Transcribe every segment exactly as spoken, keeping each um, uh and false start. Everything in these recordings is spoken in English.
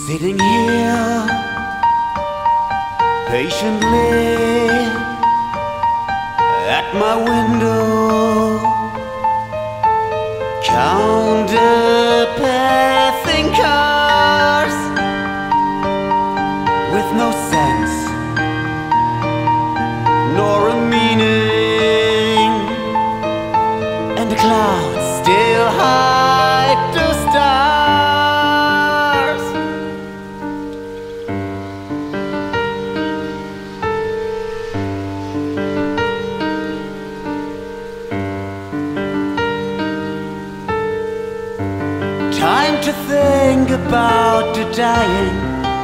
Sitting here patiently at my window, count the passing cars with no sense nor a meaning, and the clouds still hide the stars. Time to think about the dying,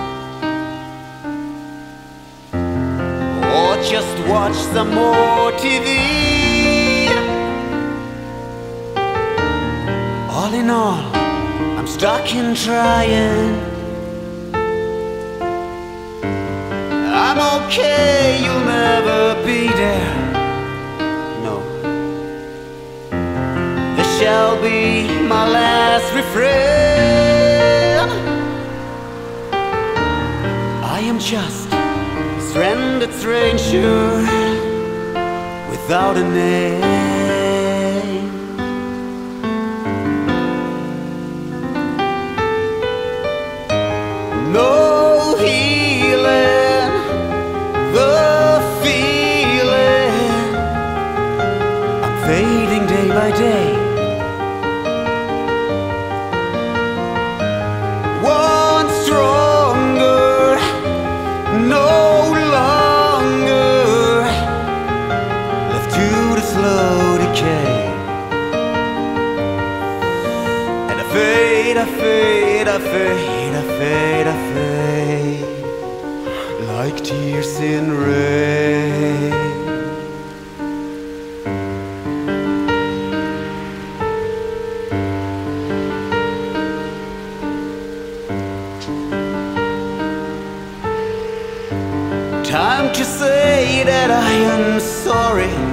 or just watch some more T V. All in all, I'm stuck in trying. I'm okay, you'll never be there. No, this shall be my last refrain. I am just a stranded stranger without a name. No healing, the feeling, I'm fading day by day. One stronger, no longer left to the slow decay. And I fade, I fade, I fade, I fade, I fade like tears in rain. Time to say that I am sorry.